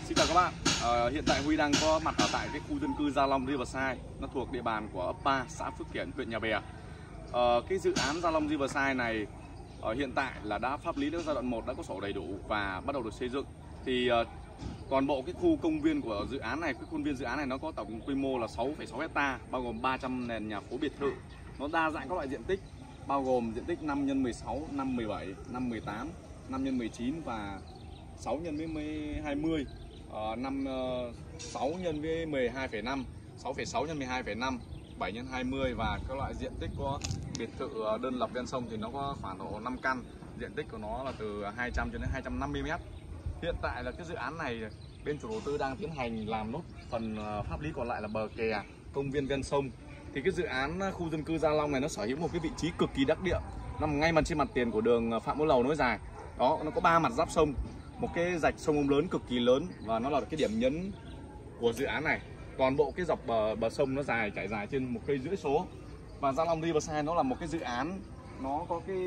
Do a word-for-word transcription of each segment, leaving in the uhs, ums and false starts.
Xin chào các bạn. Ờ, hiện tại Huy đang có mặt ở tại cái khu dân cư Gia Long Riverside, nó thuộc địa bàn của ấp ba, xã Phước Kiển, huyện Nhà Bè. Ờ, cái dự án Gia Long Riverside này ờ, hiện tại là đã pháp lý giai đoạn một đã có sổ đầy đủ và bắt đầu được xây dựng. Thì ờ, toàn bộ cái khu công viên của dự án này, cái khuôn viên dự án này nó có tổng quy mô là sáu phẩy sáu hecta, bao gồm ba trăm nền nhà phố biệt thự. Nó đa dạng các loại diện tích, bao gồm diện tích năm nhân mười sáu, năm mười bảy, năm mười tám, năm nhân mười chín và sáu nhân với hai mươi. Uh, năm uh, sáu nhân với mười hai phẩy năm, sáu phẩy sáu nhân mười hai phẩy năm, bảy nhân hai mươi và các loại diện tích có biệt thự đơn lập ven sông thì nó có khoảng độ năm căn. Diện tích của nó là từ hai trăm cho đến hai trăm năm mươi mét. Hiện tại là cái dự án này bên chủ đầu tư đang tiến hành làm nốt phần pháp lý còn lại là bờ kè, công viên ven sông. Thì cái dự án khu dân cư Gia Long này nó sở hữu một cái vị trí cực kỳ đắc địa, nằm ngay mặt trên mặt tiền của đường Phạm Ngũ Lầu nối dài. Đó, nó có ba mặt giáp sông, một cái rạch sông Ông lớn cực kỳ lớn và nó là cái điểm nhấn của dự án này. Toàn bộ cái dọc bờ bờ sông nó dài trải dài trên một cây rưỡi số. Và Gia Long Riverside nó là một cái dự án nó có cái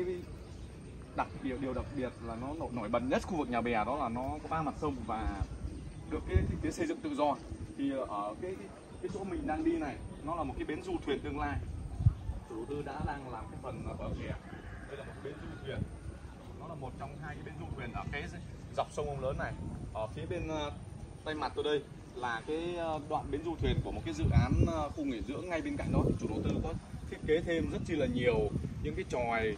đặc điều điều đặc biệt là nó nổi, nổi bật nhất khu vực Nhà Bè, đó là nó có ba mặt sông và được cái thiết kế xây dựng tự do. Thì ở cái cái chỗ mình đang đi này nó là một cái bến du thuyền tương lai. Chủ đầu tư đã đang làm cái phần bờ kè. Đây là một cái bến du thuyền. Nó là một trong hai cái bến du thuyền ở cái dọc sông Ông lớn này. Ở phía bên uh, tay mặt tôi đây là cái uh, đoạn bến du thuyền của một cái dự án uh, khu nghỉ dưỡng ngay bên cạnh đó. Chủ đầu tư có thiết kế thêm rất chi là nhiều những cái chòi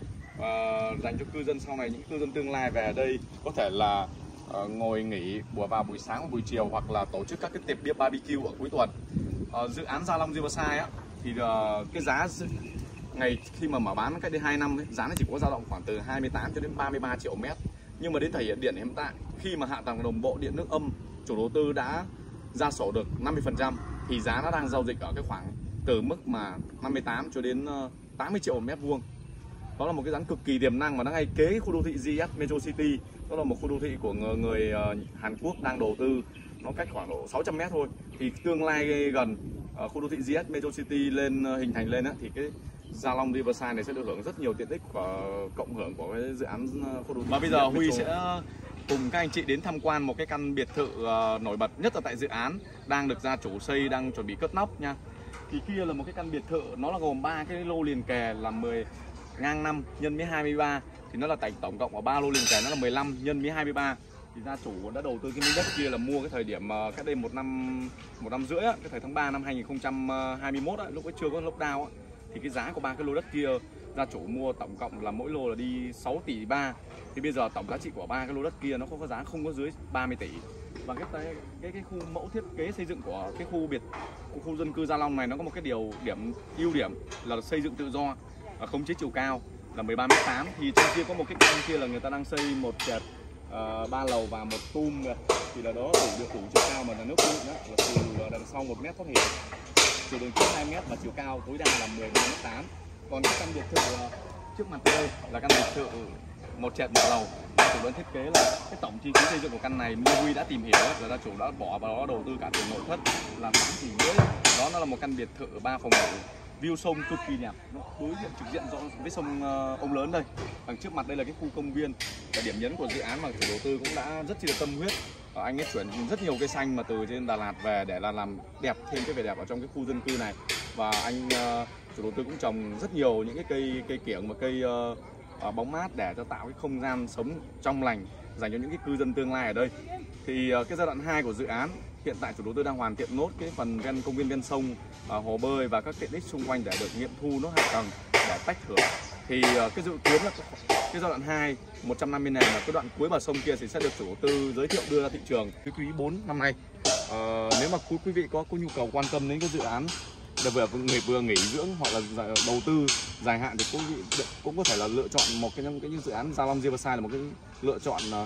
uh, dành cho cư dân sau này, những cư dân tương lai về đây có thể là uh, ngồi nghỉ buổi vào buổi sáng và buổi chiều, hoặc là tổ chức các cái tiệc bia barbecue ở cuối tuần. Uh, dự án Gia Long Riverside á thì uh, cái giá ngày khi mà mở bán cách đây hai năm ấy, giá nó chỉ có dao động khoảng từ hai mươi tám cho đến ba mươi ba triệu mét. Nhưng mà đến thời điểm hiện tại, khi mà hạ tầng đồng bộ điện nước âm, chủ đầu tư đã ra sổ được năm mươi phần trăm thì giá nó đang giao dịch ở cái khoảng từ mức mà năm mươi tám cho đến tám mươi triệu một mét vuông. Đó là một cái dự án cực kỳ tiềm năng mà nó ngay kế khu đô thị giê ét Metro City. Đó là một khu đô thị của người, người Hàn Quốc đang đầu tư, nó cách khoảng độ sáu trăm mét thôi. Thì tương lai gần khu đô thị giê ét Metro City lên hình thành lên á, thì cái Gia Long Riverside này sẽ được hưởng rất nhiều tiện ích và cộng hưởng của cái dự án khu đô thị. Và bây giờ Huy sẽ cùng các anh chị đến tham quan một cái căn biệt thự uh, nổi bật nhất ở tại dự án, đang được gia chủ xây, đang chuẩn bị cất nóc nha. Thì kia là một cái căn biệt thự, nó là gồm ba cái lô liền kề là mười ngang năm nhân với hai mươi ba, thì nó là tổng tổng cộng ở ba lô liền kề, nó là mười lăm nhân với hai mươi ba. Thì gia chủ đã đầu tư cái miếng đất kia là mua cái thời điểm uh, cách đây một năm một năm rưỡi á, cái thời tháng ba năm hai nghìn không trăm hai mươi mốt á, lúc ấy chưa có lockdown á. Thì cái giá của ba cái lô đất kia gia chủ mua tổng cộng là mỗi lô là đi sáu tỷ ba. Thì bây giờ tổng giá trị của ba cái lô đất kia nó có giá không có dưới ba mươi tỷ. Và cái cái cái khu mẫu thiết kế xây dựng của cái khu biệt của khu dân cư Gia Long này nó có một cái điều điểm ưu điểm là xây dựng tự do, khống chế chiều cao là mười ba mét tám. Thì trên kia có một cái căn kia là người ta đang xây một trệt uh, ba lầu và một tum, thì là đó đủ được đủ chiều cao mà là nước quy định đó là từ đằng sau một mét thoát hiểm, chiều đường kính hai mét và chiều cao tối đa là mười ba mét tám. Còn cái căn biệt thự trước mặt đây là căn biệt thự một trệt một lầu. Chủ đơn thiết kế là cái tổng chi phí xây dựng của căn này như Huy đã tìm hiểu là gia chủ đã bỏ vào đó đầu tư cả tiền nội thất là tám tỷ rưỡi. Đó nó là một căn biệt thự ba phòng ngủ, view sông cực kỳ đẹp, nó đối diện trực diện rõ với sông uh, Ông lớn đây. Đằng trước mặt đây là cái khu công viên, và điểm nhấn của dự án mà chủ đầu tư cũng đã rất chi là tâm huyết. Và anh ấy chuyển rất nhiều cây xanh mà từ trên Đà Lạt về để là làm đẹp thêm cái vẻ đẹp ở trong cái khu dân cư này. Và anh uh, chủ đầu tư cũng trồng rất nhiều những cái cây cây kiểng và cây uh, uh, bóng mát để cho tạo cái không gian sống trong lành dành cho những cái cư dân tương lai ở đây. Thì uh, cái giai đoạn hai của dự án hiện tại chủ đầu tư đang hoàn thiện nốt cái phần ven công viên ven sông, uh, hồ bơi và các tiện ích xung quanh để được nghiệm thu nốt hạ tầng để tách thửa. Thì uh, cái dự kiến là cái giai đoạn hai một trăm năm mươi nền là cái đoạn cuối bờ sông kia thì sẽ được chủ đầu tư giới thiệu đưa ra thị trường cái quý bốn năm nay. Uh, nếu mà quý quý vị có có nhu cầu quan tâm đến cái dự án để vừa người vừa nghỉ dưỡng hoặc là đầu tư dài hạn thì quý vị cũng có thể là lựa chọn một cái những cái dự án Gia Long Riverside là một cái lựa chọn uh,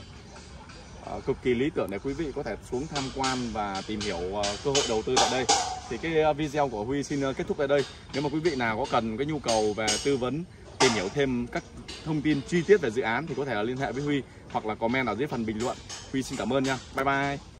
uh, cực kỳ lý tưởng để quý vị có thể xuống tham quan và tìm hiểu uh, cơ hội đầu tư tại đây. Thì cái uh, video của Huy xin uh, kết thúc tại đây. Nếu mà quý vị nào có cần cái nhu cầu về tư vấn, tìm hiểu thêm các thông tin chi tiết về dự án thì có thể là liên hệ với Huy hoặc là comment ở dưới phần bình luận. Huy xin cảm ơn nha. Bye bye.